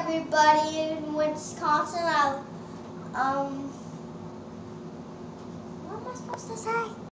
everybody in Wisconsin. What am I supposed to say?